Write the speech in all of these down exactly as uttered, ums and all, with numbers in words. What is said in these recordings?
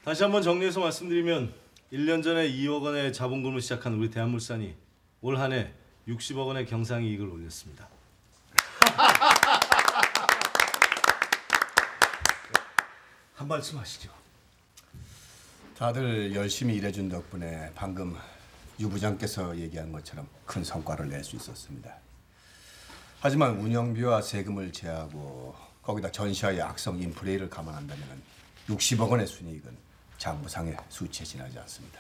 다시 한번 정리해서 말씀드리면 일 년 전에 이억 원의 자본금을 시작한 우리 대한물산이 올 한 해 육십억 원의 경상이익을 올렸습니다. 한 말씀 하시죠. 다들 열심히 일해준 덕분에 방금 유 부장께서 얘기한 것처럼 큰 성과를 낼 수 있었습니다. 하지만 운영비와 세금을 제하고 거기다 전시와의 악성 인플레이를 감안한다면 육십억 원의 순이익은 장부상의 수치에 지나지 않습니다.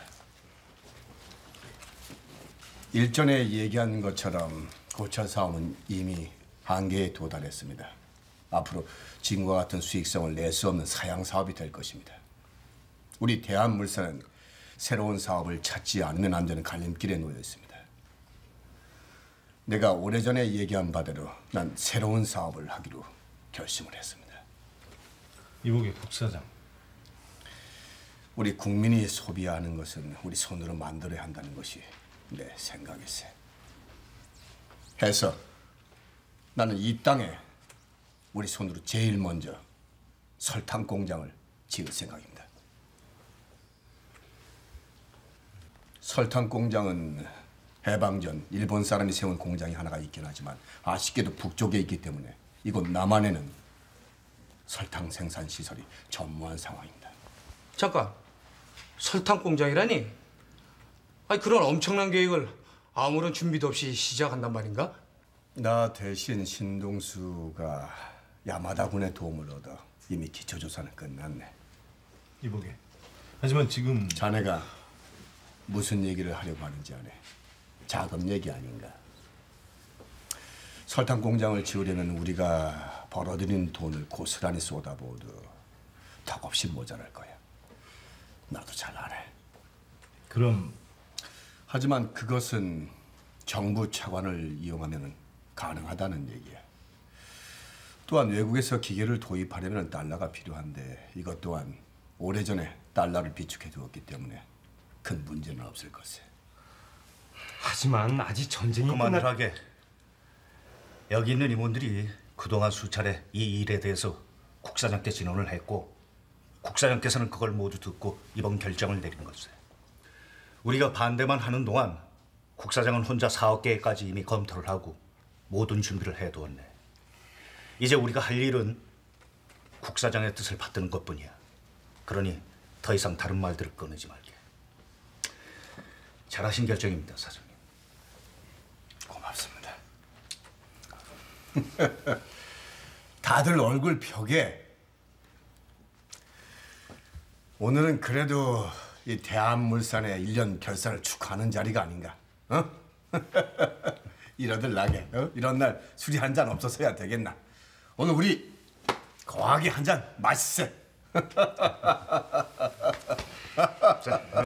일전에 얘기한 것처럼 고철 사업은 이미 한계에 도달했습니다. 앞으로 지금과 같은 수익성을 낼 수 없는 사양 사업이 될 것입니다. 우리 대한물산은 새로운 사업을 찾지 않으면 안 되는 갈림길에 놓여 있습니다. 내가 오래전에 얘기한 바대로 난 새로운 사업을 하기로 결심을 했습니다. 이보게 국사장. 우리 국민이 소비하는 것은 우리 손으로 만들어야 한다는 것이 내 생각일세. 해서 나는 이 땅에 우리 손으로 제일 먼저 설탕 공장을 지을 생각입니다. 설탕 공장은 해방 전 일본 사람이 세운 공장이 하나가 있긴 하지만 아쉽게도 북쪽에 있기 때문에 이곳 남한에는 설탕 생산 시설이 전무한 상황입니다. 잠깐, 설탕 공장이라니? 아니 그런 엄청난 계획을 아무런 준비도 없이 시작한단 말인가? 나 대신 신동수가 야마다군의 도움을 얻어 이미 기초조사는 끝났네. 이보게. 하지만 지금 자네가 무슨 얘기를 하려고 하는지 아네. 자금 얘기 아닌가? 설탕 공장을 지으려면 우리가 벌어들인 돈을 고스란히 쏟아부어도 턱없이 모자랄 거야. 나도 잘 알아. 그럼 하지만 그것은 정부 차관을 이용하면 가능하다는 얘기야. 또한 외국에서 기계를 도입하려면 달러가 필요한데 이것 또한 오래전에 달러를 비축해 두었기 때문에 큰 문제는 없을 것에. 하지만 아직 전쟁이 그만들 끝나... 하게. 여기 있는 임원들이 그동안 수차례 이 일에 대해서 국사장께 진언을 했고 국사장께서는 그걸 모두 듣고 이번 결정을 내린 것을. 우리가 반대만 하는 동안 국사장은 혼자 사업 계획까지 이미 검토를 하고 모든 준비를 해두었네. 이제 우리가 할 일은 국사장의 뜻을 받드는 것뿐이야. 그러니 더 이상 다른 말들을 꺼내지 말게. 잘하신 결정입니다, 사장님. 고맙습니다. 다들 얼굴 벽에. 오늘은 그래도 이 대한물산의 일 년 결산을 축하하는 자리가 아닌가. 어? 이러들 나게. 어? 이런 날 술이 한 잔 없어서야 되겠나. 오늘 우리 거하게 한 잔 마시세.